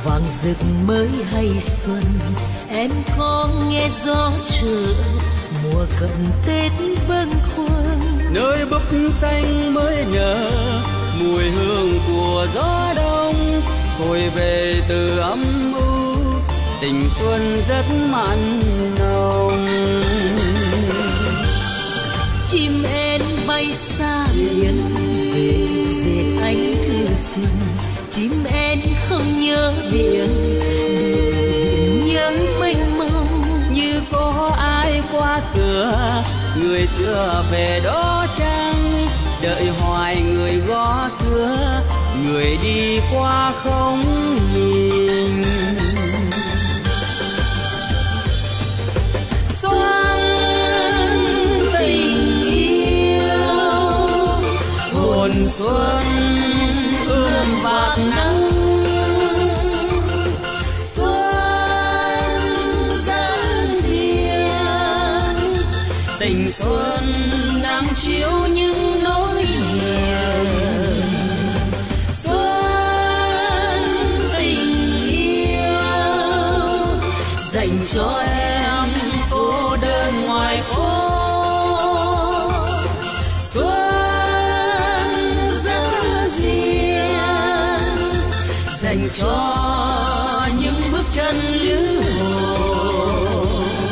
vàng rực mới hay xuân, em có nghe gió trở mùa cận Tết bâng khuâng. Nơi búp xanh mới nở, mùi hương của gió đông thổi về từ âm u, tình xuân rất mặn nồng. Chim én bay xa biển về dệt ánh thư xuân, chim én không nhớ biển, biển nhớ mênh mông. Như có ai qua cửa, người xưa về đó chăng, đợi hoài người gõ cửa, người đi qua không nhìn. Xuân tình yêu, hồn xuân ươm bạt nắng, xuân dâng riêng, tình xuân nắng chiếu những nỗi niềm. Xuân tình yêu dành cho em cô đơn ngoài phố. Xuân dâng riêng dành cho những bước chân lữ hồ.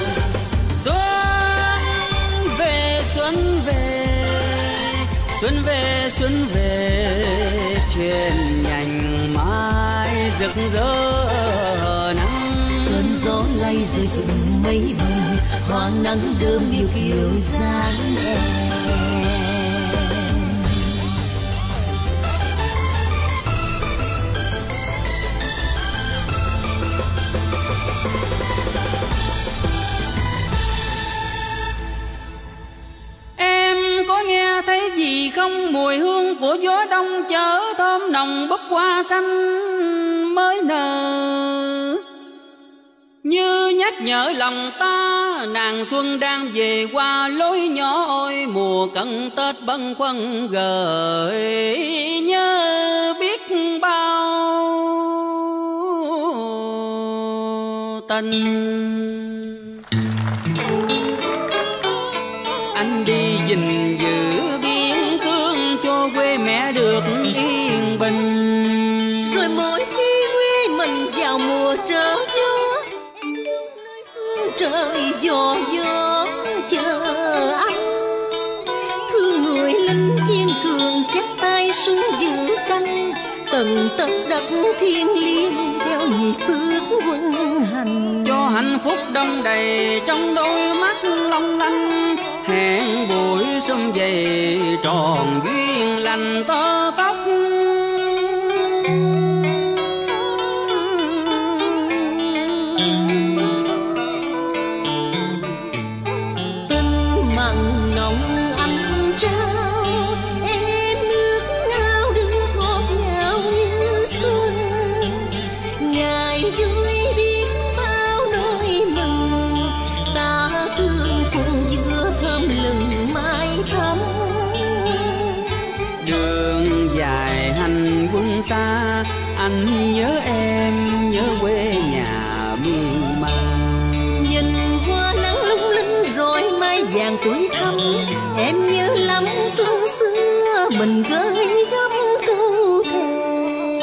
Xuân về, xuân về, trên nhành mai rực rỡ nắng. Cơn gió lay rơi rụng mây bồng, hoa nắng đơm yêu kiều dáng em. Thấy gì không, mùi hương của gió đông chở thơm nồng búp hoa xanh mới nở, như nhắc nhở lòng ta nàng xuân đang về qua lối nhỏ. Ôi mùa cận Tết bâng khuâng gợi nhớ biết bao tình. Anh đi gìn giữ biên cương cho quê mẹ được yên bình. Rồi mỗi khi quê mình vào mùa trở gió, em đứng nơi phương trời gió gió chờ anh. Thương người lính kiên cường chắp tay xuống giữ canh, từng tấc đất thiêng liêng theo nhịp bước quân hành. Cho hạnh phúc đông đầy trong đôi mắt long lanh, hẹn buổi xuân về tròn duyên lành tơ tóc. Tình mặn nồng anh trao, em ước ngao đứng gót nhau như xuân. Ngày vui biết bao nỗi mừng, ta thương phụng giữa thơm lừng mai thắm. Đường dài hành quân xa, anh nhớ em, nhớ quê nhà miền mang. Nhìn hoa nắng lung linh rồi mai vàng tuổi thắm, em nhớ lắm xuân xưa mình gửi gắm câu thề.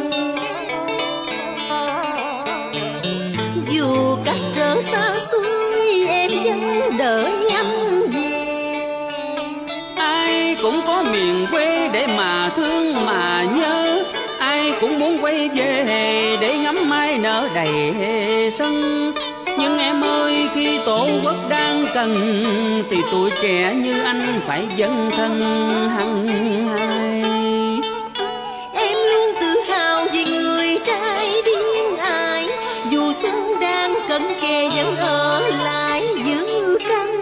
Dù cách trở xa xôi em vẫn đợi anh về. Ai cũng có miền quê để mà thương mà nhớ, ai cũng muốn quay về để ngắm mai nở đầy sân. Nhưng em ơi, khi tổ quốc đang cần thì tuổi trẻ như anh phải dấn thân hăng hai. Em luôn tự hào vì người trai biên ải, dù xuân đang cận kề vẫn ở lại giữ canh.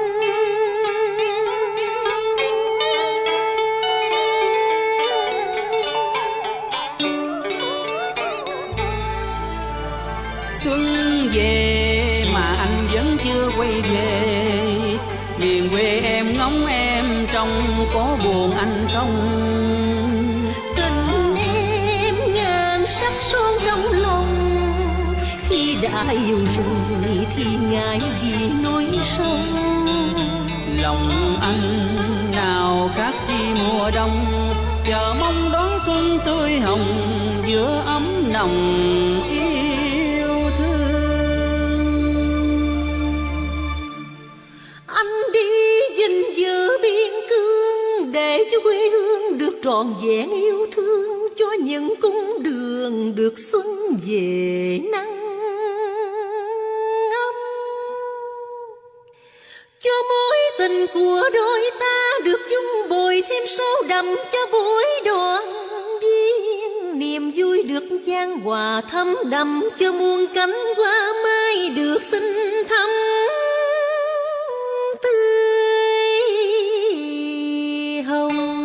Xuân về mà anh vẫn chưa quay về, miền quê em ngóng em trong có buồn anh không? Tình em ngàn sắc son trong lòng. Khi đã yêu rồi thì ngại gì nỗi sâu. Lòng anh nào khác chi mùa đông, chờ mong đón xuân tươi hồng giữa ấm nồng yêu thương. Anh đi gìn giữ biên cương để cho quê hương được trọn vẹn yêu thương, cho những cung đường được xuân về nắng ấm, cho mối tình của đôi ta được dung bồi thêm sâu đậm cho buổi đoàn viên. Niềm vui được chan hòa thấm đậm cho muôn cánh hoa mai được xinh thắm tươi hồng.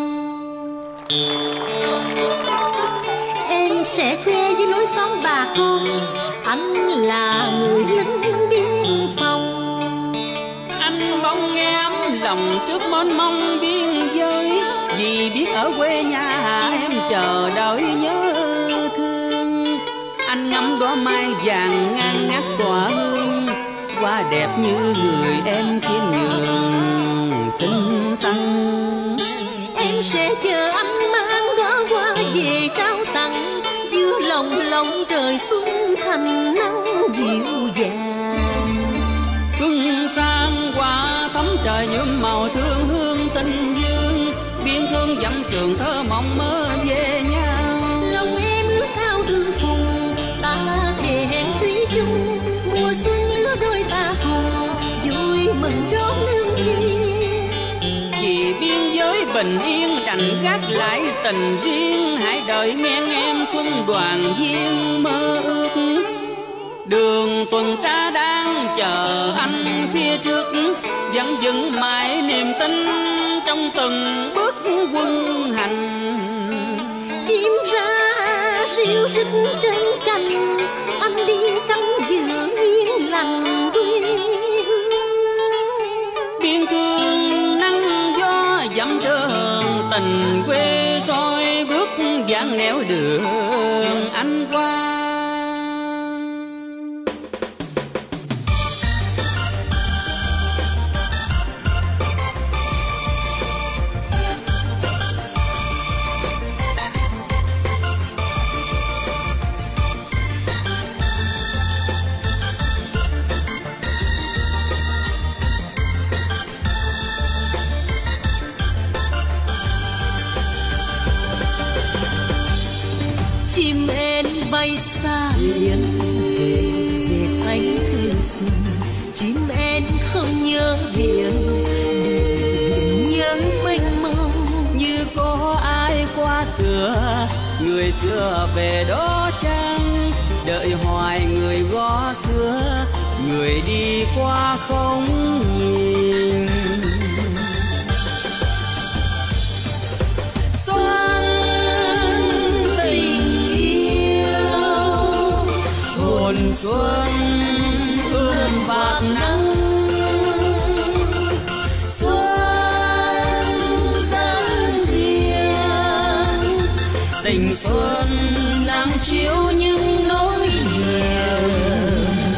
Em sẽ khoe với lối xóm bà con, anh là người lính biên phòng. Anh bỗng nghe ấm lòng trước mênh mông biên giới, vì biết ở quê nhà em chờ đợi nhớ thương. Anh ngắm đóa mai vàng ngang ngắt tỏa hương, hoa đẹp như người em khiêm nhường xinh xắn. Em sẽ chờ anh mang đóa hoa về trao tặng, giữa lòng trời xuân thành nắng dịu dàng. Xuân sang hoa thắm trời nhuộm màu thương hương tình dương, biên cương dặm trường thơ mộng mơ về nhau. Lòng em ước ao tương phùng, ta thề hẹn thủy chung, mùa xuân lứa đôi ta cùng vui mừng đón lương duyên. Vì biên giới bình yên đành gác lại tình riêng, hãy đợi nghe em xuân đoàn viên mơ ước. Đường tuần tra đang chờ anh phía trước, vẫn vững mãi niềm tin trong từng bước quân hành. Chim ra ríu rít trên cành, anh đi cắm giữ yên lặng quê hương. Biên cương nắng gió dặm đường tình quê soi bước vàng nẻo đường anh qua. Chim én bay xa biển về dệt cánh thư xuân, chim én không nhớ biển để biển nhớ mênh mông. Như có ai qua cửa người xưa về đó chăng, đợi hoài người gõ cửa, người đi qua không nhìn. Xuân ươm bạc nắng, xuân dân riêng, tình xuân đang chiếu những nỗi niềm.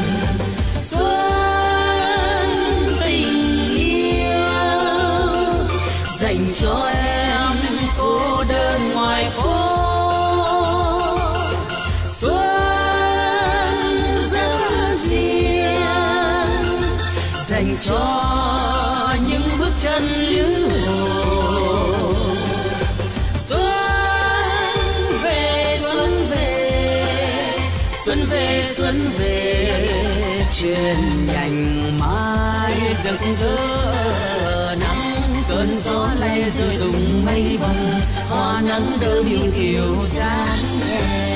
Xuân tình yêu dành cho em cô đơn ngoài phố. Dành cho những bước chân lưu hồ. Xuân về, xuân về, xuân về, xuân về, truyền nhành mai rực rỡ nắng. Cơn gió lay rơi rụng mây bồng, hoa nắng đơm yêu kiều dáng em.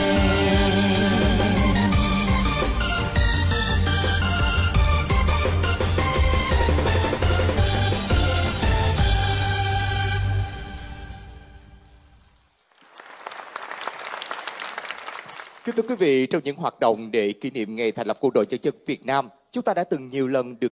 Kính thưa quý vị, trong những hoạt động để kỷ niệm ngày thành lập Quân đội Nhân dân Việt Nam, chúng ta đã từng nhiều lần được